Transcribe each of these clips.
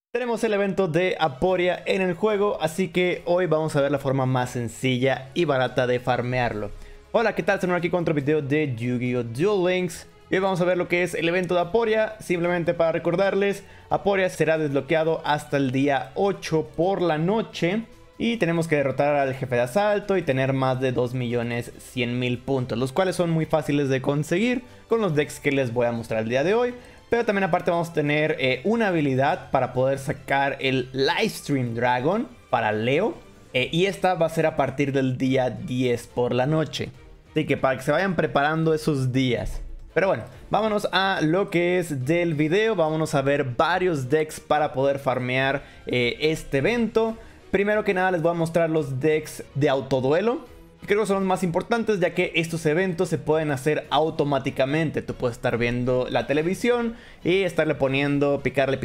Tenemos el evento de Aporia en el juego, así que hoy vamos a ver la forma más sencilla y barata de farmearlo. Hola, ¿qué tal? Soy aquí con otro video de Yu-Gi-Oh! Duel Links. Y hoy vamos a ver lo que es el evento de Aporia. Simplemente para recordarles, Aporia será desbloqueado hasta el día 8 por la noche. Y tenemos que derrotar al jefe de asalto y tener más de 2.100.000 puntos, los cuales son muy fáciles de conseguir con los decks que les voy a mostrar el día de hoy. Pero también aparte vamos a tener una habilidad para poder sacar el Livestream Dragon para Leo. Y esta va a ser a partir del día 10 por la noche. Así que para que se vayan preparando esos días. Pero bueno, vámonos a lo que es del video. Vámonos a ver varios decks para poder farmear este evento. Primero que nada les voy a mostrar los decks de autoduelo. Creo que son los más importantes, ya que estos eventos se pueden hacer automáticamente. Tú puedes estar viendo la televisión y estarle poniendo, picarle,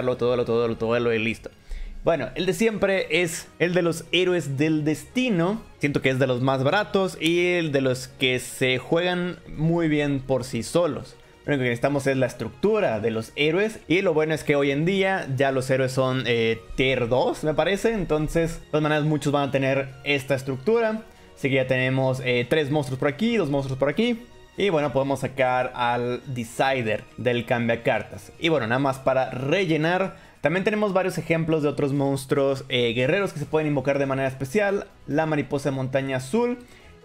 autoduelo y listo. Bueno, el de siempre es el de los héroes del destino. Siento que es de los más baratos y el de los que se juegan muy bien por sí solos. Lo único que necesitamos es la estructura de los héroes. Y lo bueno es que hoy en día ya los héroes son tier 2, me parece. Entonces, de todas maneras, muchos van a tener esta estructura. Así que ya tenemos 3 monstruos por aquí, 2 monstruos por aquí. Y bueno, podemos sacar al Decider del cambiacartas. Y bueno, nada más para rellenar. También tenemos varios ejemplos de otros monstruos guerreros que se pueden invocar de manera especial. La mariposa de montaña azul.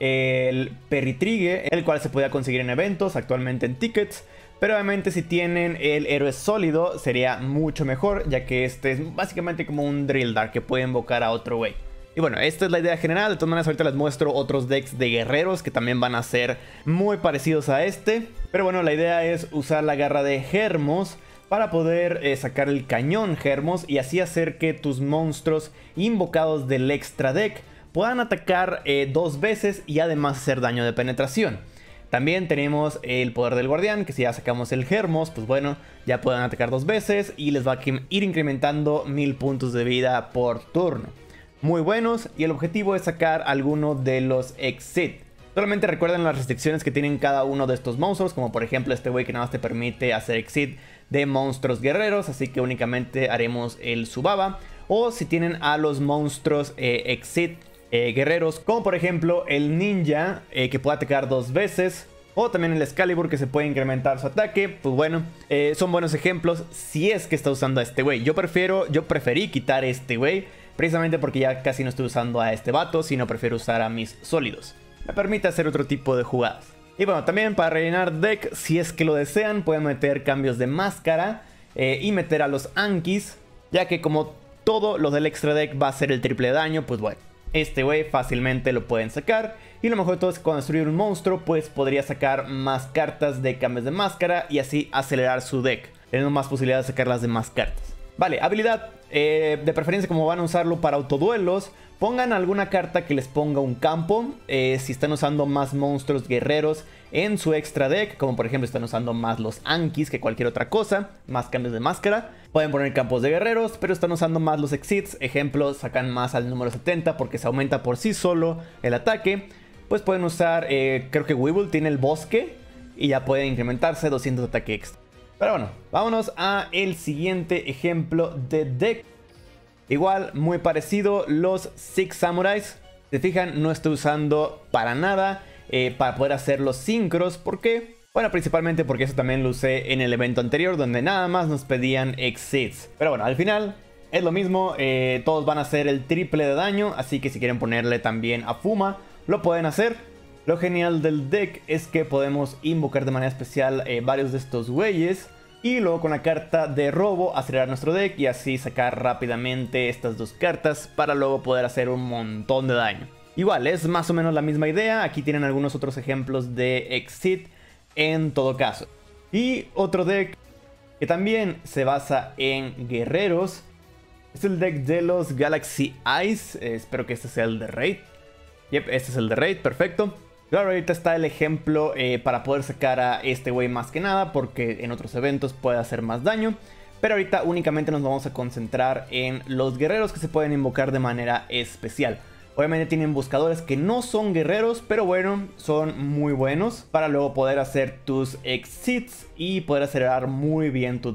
El Perritrigue, el cual se puede conseguir en eventos, actualmente en tickets. Pero obviamente si tienen el héroe sólido sería mucho mejor, ya que este es básicamente como un Drill Dart que puede invocar a otro güey. Y bueno, esta es la idea general. De todas maneras ahorita les muestro otros decks de guerreros que también van a ser muy parecidos a este. Pero bueno, la idea es usar la garra de Hermos para poder sacar el cañón Hermos y así hacer que tus monstruos invocados del extra deck puedan atacar 2 veces y además hacer daño de penetración. También tenemos el poder del guardián, que si ya sacamos el Hermos, pues bueno, ya pueden atacar 2 veces y les va a ir incrementando 1000 puntos de vida por turno. Muy buenos, y el objetivo es sacar alguno de los Exit. Solamente recuerden las restricciones que tienen cada uno de estos monstruos, como por ejemplo este güey que nada más te permite hacer Exit de monstruos guerreros, así que únicamente haremos el Subaba. O si tienen a los monstruos Exit guerreros, como por ejemplo el ninja que puede atacar 2 veces, o también el Excalibur que se puede incrementar su ataque. Pues bueno, son buenos ejemplos si es que está usando a este güey. Yo preferí quitar este güey precisamente porque ya casi no estoy usando a este vato, sino prefiero usar a mis sólidos. Me permite hacer otro tipo de jugadas. Y bueno, también para rellenar deck, si es que lo desean, pueden meter cambios de máscara y meter a los Ankis, ya que como todo lo del extra deck va a ser el triple de daño, pues bueno, este güey fácilmente lo pueden sacar. Y lo mejor de todo es que cuando destruir un monstruo, pues podría sacar más cartas de cambios de máscara y así acelerar su deck, teniendo más posibilidades de sacarlas de más cartas. Vale, habilidad, de preferencia como van a usarlo para autoduelos, pongan alguna carta que les ponga un campo. Si están usando más monstruos guerreros en su extra deck, como por ejemplo están usando más los Ankis que cualquier otra cosa, más cambios de máscara, pueden poner campos de guerreros. Pero están usando más los Exits, ejemplo, sacan más al número 70 porque se aumenta por sí solo el ataque. Pues pueden usar, creo que Weevil tiene el bosque y ya pueden incrementarse 200 de ataque extra. Pero bueno, vámonos a el siguiente ejemplo de deck. Igual, muy parecido, los Six Samurais. Si se fijan, no estoy usando para nada para poder hacer los sincros. ¿Por qué? Bueno, principalmente porque eso también lo usé en el evento anterior, donde nada más nos pedían Exits. Pero bueno, al final es lo mismo, todos van a hacer el triple de daño, así que si quieren ponerle también a Fuma, lo pueden hacer. Lo genial del deck es que podemos invocar de manera especial varios de estos güeyes y luego con la carta de robo acelerar nuestro deck y así sacar rápidamente estas 2 cartas para luego poder hacer un montón de daño. Igual, es más o menos la misma idea. Aquí tienen algunos otros ejemplos de Exit en todo caso. Y otro deck que también se basa en guerreros es el deck de los Galaxy Eyes. Espero que este sea el de Raid. Yep, este es el de Raid, perfecto. Claro, ahorita está el ejemplo para poder sacar a este güey más que nada, porque en otros eventos puede hacer más daño. Pero ahorita únicamente nos vamos a concentrar en los guerreros que se pueden invocar de manera especial. Obviamente tienen buscadores que no son guerreros, pero bueno, son muy buenos para luego poder hacer tus exits y poder acelerar muy bien tu deck.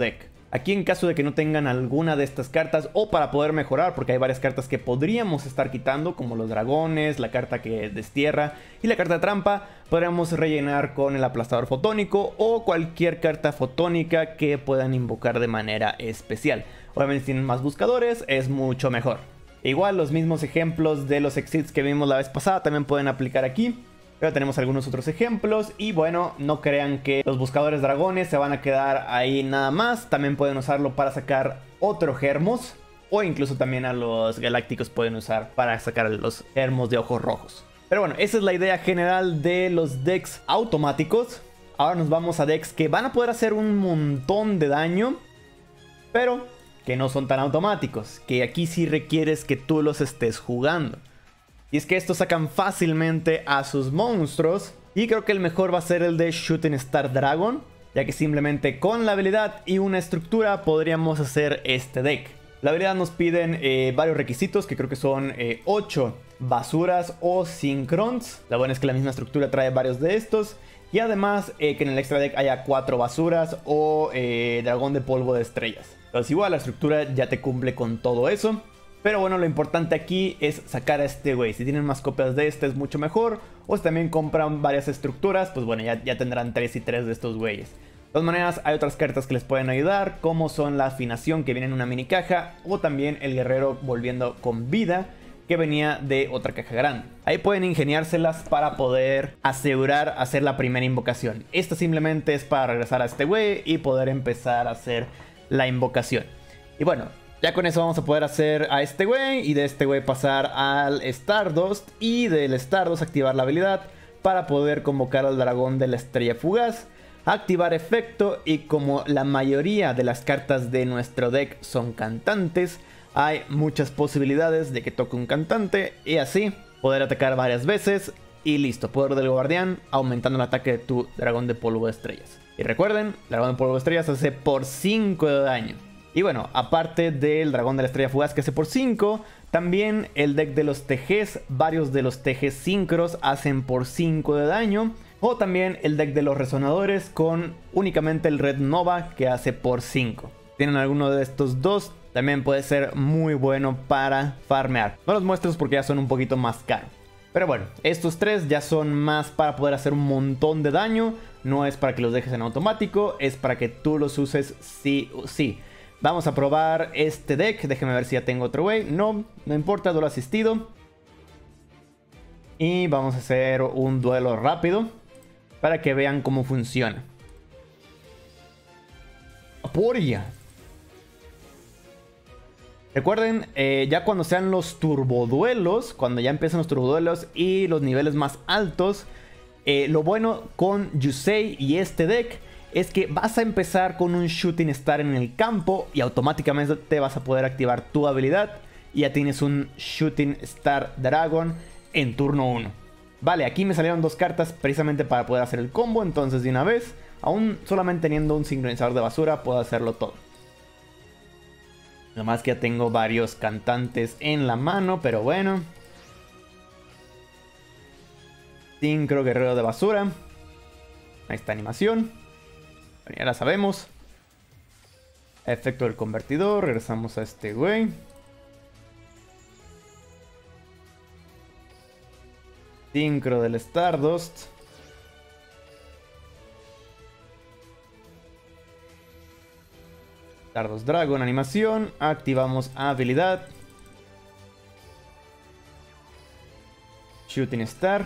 Aquí en caso de que no tengan alguna de estas cartas o para poder mejorar, porque hay varias cartas que podríamos estar quitando, como los dragones, la carta que destierra y la carta trampa, podríamos rellenar con el aplastador fotónico o cualquier carta fotónica que puedan invocar de manera especial. Obviamente si tienen más buscadores es mucho mejor. Igual los mismos ejemplos de los exits que vimos la vez pasada también pueden aplicar aquí. Pero tenemos algunos otros ejemplos y bueno, no crean que los buscadores dragones se van a quedar ahí nada más. También pueden usarlo para sacar otro Hermos o incluso también a los galácticos pueden usar para sacar los Hermos de ojos rojos. Pero bueno, esa es la idea general de los decks automáticos. Ahora nos vamos a decks que van a poder hacer un montón de daño, pero que no son tan automáticos, que aquí sí requieres que tú los estés jugando. Y es que estos sacan fácilmente a sus monstruos. Y creo que el mejor va a ser el de Shooting Star Dragon, ya que simplemente con la habilidad y una estructura podríamos hacer este deck. La habilidad nos piden varios requisitos, que creo que son 8 basuras o Synchrons. La buena es que la misma estructura trae varios de estos. Y además que en el extra deck haya 4 basuras o dragón de polvo de estrellas. Entonces igual la estructura ya te cumple con todo eso. Pero bueno, lo importante aquí es sacar a este güey. Si tienen más copias de este es mucho mejor. O si también compran varias estructuras, pues bueno, ya tendrán 3 y 3 de estos güeyes. De todas maneras, hay otras cartas que les pueden ayudar, como son la afinación que viene en una mini caja, o también el guerrero volviendo con vida, que venía de otra caja grande. Ahí pueden ingeniárselas para poder asegurar hacer la primera invocación. Esta simplemente es para regresar a este güey y poder empezar a hacer la invocación. Y bueno, ya con eso vamos a poder hacer a este güey y de este güey pasar al Stardust y del Stardust activar la habilidad para poder convocar al dragón de la estrella fugaz, activar efecto y como la mayoría de las cartas de nuestro deck son cantantes, hay muchas posibilidades de que toque un cantante y así poder atacar varias veces y listo, poder del guardián aumentando el ataque de tu dragón de polvo de estrellas. Y recuerden, el dragón de polvo de estrellas hace por 5 de daño. Y bueno, aparte del dragón de la estrella fugaz que hace por 5, también el deck de los TGs, varios de los TGs sincros hacen por 5 de daño. O también el deck de los resonadores con únicamente el Red Nova que hace por 5. Tienen alguno de estos dos, también puede ser muy bueno para farmear. No los muestro porque ya son un poquito más caros. Pero bueno, estos tres ya son más para poder hacer un montón de daño. No es para que los dejes en automático, es para que tú los uses sí o sí. Vamos a probar este deck. Déjenme ver si ya tengo otro güey. No importa, duelo asistido. Y vamos a hacer un duelo rápido para que vean cómo funciona. Aporia. Recuerden, ya cuando sean los turboduelos, cuando ya empiezan los turboduelos y los niveles más altos, lo bueno con Yusei y este deck es que vas a empezar con un Shooting Star en el campo y automáticamente te vas a poder activar tu habilidad y ya tienes un Shooting Star Dragon en turno 1. Vale, aquí me salieron dos cartas precisamente para poder hacer el combo, entonces de una vez, aún solamente teniendo un sincronizador de basura, puedo hacerlo todo. Nomás que ya tengo varios cantantes en la mano, pero bueno. Sincro guerrero de basura. Ahí está animación. Ya la sabemos. Efecto del convertidor. Regresamos a este güey. Sincro del Stardust. Stardust Dragon, animación. Activamos habilidad. Shooting Star.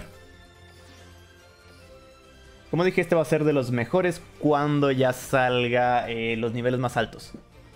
Como dije, este va a ser de los mejores cuando ya salga los niveles más altos.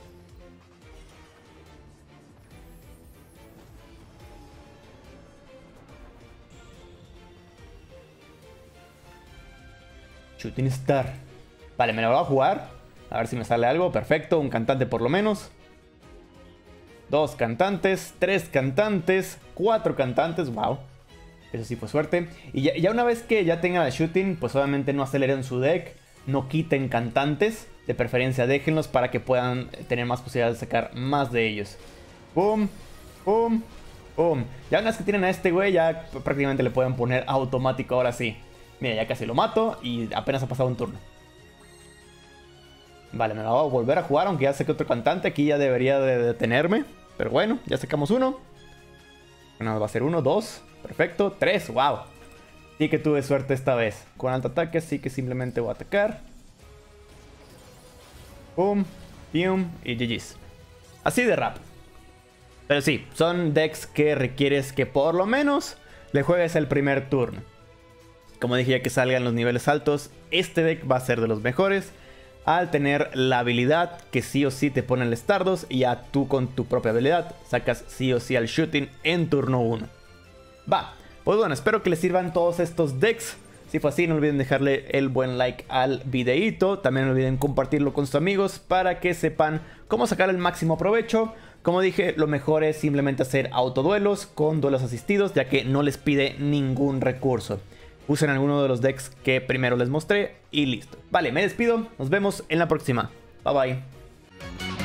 Shooting Star. Vale, me la voy a jugar. A ver si me sale algo. Perfecto, un cantante por lo menos. 2 cantantes, 3 cantantes, 4 cantantes. Wow. Eso sí fue suerte. Y ya una vez que ya tengan el shooting, pues obviamente no aceleren su deck. No quiten cantantes. De preferencia déjenlos para que puedan tener más posibilidades de sacar más de ellos. Boom, boom, boom. Ya una vez que tienen a este güey, ya prácticamente le pueden poner automático ahora sí. Mira, ya casi lo mato y apenas ha pasado un turno. Vale, me la voy a volver a jugar, aunque ya sé que otro cantante aquí ya debería de detenerme. Pero bueno, ya sacamos uno. Bueno, va a ser 1, 2, perfecto, 3, wow. Sí que tuve suerte esta vez. Con alto ataque, así que simplemente voy a atacar. Pum, pium y GG's. Así de rápido. Pero sí, son decks que requieres que por lo menos le juegues el primer turno. Como dije, ya que salgan los niveles altos, este deck va a ser de los mejores. Al tener la habilidad que sí o sí te pone el Stardust, y ya tú con tu propia habilidad sacas sí o sí al shooting en turno 1. Va, pues bueno, espero que les sirvan todos estos decks. Si fue así, no olviden dejarle el buen like al videito. También no olviden compartirlo con sus amigos para que sepan cómo sacar el máximo provecho. Como dije, lo mejor es simplemente hacer autoduelos con duelos asistidos, ya que no les pide ningún recurso. Usen alguno de los decks que primero les mostré y listo. Vale, me despido. Nos vemos en la próxima. Bye bye.